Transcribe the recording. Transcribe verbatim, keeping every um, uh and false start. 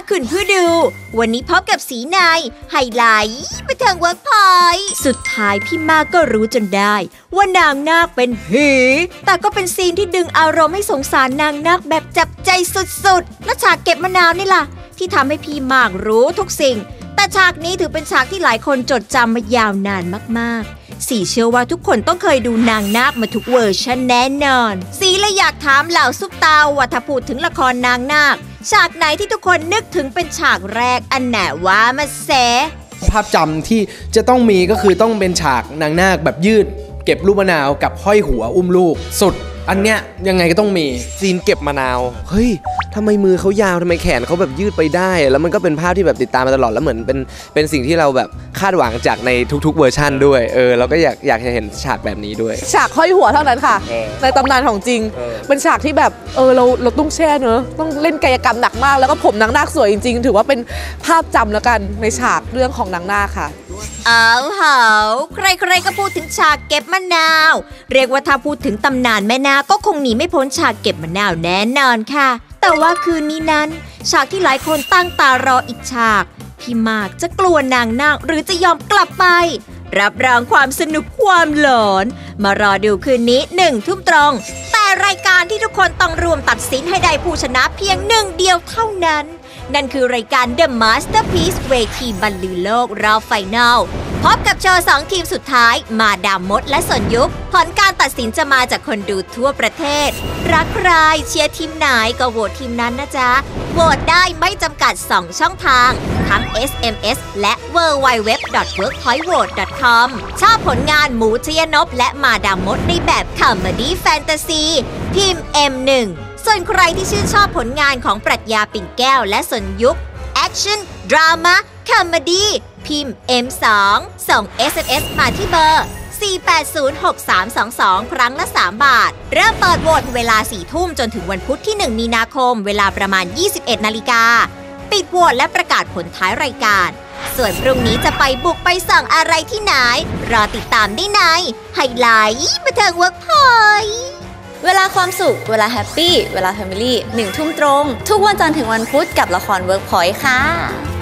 คุณผู้ดูวันนี้พบกับสีนายไฮไลท์บันเทิงเวิร์กพอยต์สุดท้ายพี่มากก็รู้จนได้ว่านางนาคเป็นผีแต่ก็เป็นซีนที่ดึงอารมณ์ให้สงสารนางนาคแบบจับใจสุดๆและฉากเก็บมะนาวนี่ล่ะที่ทำให้พี่มากรู้ทุกสิ่งแต่ฉากนี้ถือเป็นฉากที่หลายคนจดจำมายาวนานมากๆสีเชื่อว่าทุกคนต้องเคยดูนางนาคมาทุกเวอร์ชันแน่นอนสีเลยอยากถามเหล่าซุปตาว่าถ้าพูดถึงละครนางนาคฉากไหนที่ทุกคนนึกถึงเป็นฉากแรกอันไหนว่ามาแสภาพจำที่จะต้องมีก็คือต้องเป็นฉากนางนาคแบบยืดเก็บลูกมะนาวกับห้อยหัวอุ้มลูกสุดอันเนี้ยยังไงก็ต้องมีซีนเก็บมะนาวเฮ้ยทำไมมือเขายาวทำไมแขนเขาแบบยืดไปได้แล้วมันก็เป็นภาพที่แบบติดตามมาตลอดแล้วเหมือนเป็นเป็นสิ่งที่เราแบบคาดหวังจากในทุกๆเวอร์ชันด้วยเออเราก็อยากอยากจะเห็นฉากแบบนี้ด้วยฉากห้อยหัวเท่านั้นค่ะในตำนานของจริงเป็นฉากที่แบบเออเราเราต้องแช่เนอะต้องเล่นกายกรรมหนักมากแล้วก็ผมนางนาคสวยจริงๆถือว่าเป็นภาพจำแล้วกันในฉากเรื่องของนางนาคค่ะเอาเหาใครๆก็พูดถึงฉากเก็บมะนาวเรียกว่าถ้าพูดถึงตำนานแม่นาคก็คงหนีไม่พ้นฉากเก็บมะนาวแน่นอนค่ะแต่ว่าคืนนี้นั้นฉากที่หลายคนตั้งตารออีกฉากพี่มากจะกลัวนางนาคหรือจะยอมกลับไปรับรองความสนุกความหลอนมารอดูคืนนี้หนึ่งทุ่มตรงแต่รายการที่ทุกคนต้องรวมตัดสินให้ได้ผู้ชนะเพียงหนึ่งเดียวเท่านั้นนั่นคือรายการ The Masterpiece เวทีบรรลือโลกรอบไฟนอลพบกับโชว์สองทีมสุดท้ายมาดามมดและสนยุคผลการตัดสินจะมาจากคนดูทั่วประเทศรักใครเชียร์ทีมไหนก็โหวตทีมนั้นนะจ๊ะโหวตได้ไม่จำกัดสองช่องทางทั้ง เอส เอ็ม เอส และ ดับเบิลยู ดับเบิลยู ดับเบิลยู ดอท เวิร์กพอยต์โหวต ดอท คอม ชอบผลงานหมูชยนพและมาดามมดในแบบคอมเมดี้แฟนตาซีพิมพ์ เอ็ม หนึ่งส่วนใครที่ชื่นชอบผลงานของปรัชญาปิ่นแก้วและสนยุคแอคชั่นดราม่าคอมเมดี้พิมพ์ เอ็ม สอง ส่ง เอส เอ็ม เอส มาที่เบอร์ สี่ แปด ศูนย์ หก สาม สอง สอง ครั้งละสามบาทเริ่มเปิดโหวตเวลา สี่ ทุ่มจนถึงวันพุธที่หนึ่งมีนาคมเวลาประมาณ ยี่สิบเอ็ดนาฬิกาปิดโหวตและประกาศผลท้ายรายการส่วนพรุ่งนี้จะไปบุกไปสั่งอะไรที่ไหนรอติดตามได้ในไฮไลท์บันเทิงเวิร์กพอยต์เวลาความสุขเวลาแฮปปี้เวลาแฟมิลี่หนึ่งทุ่มตรงทุกวันจันทร์ถึงวันพุธกับละครเวิร์กพอยต์ค่ะ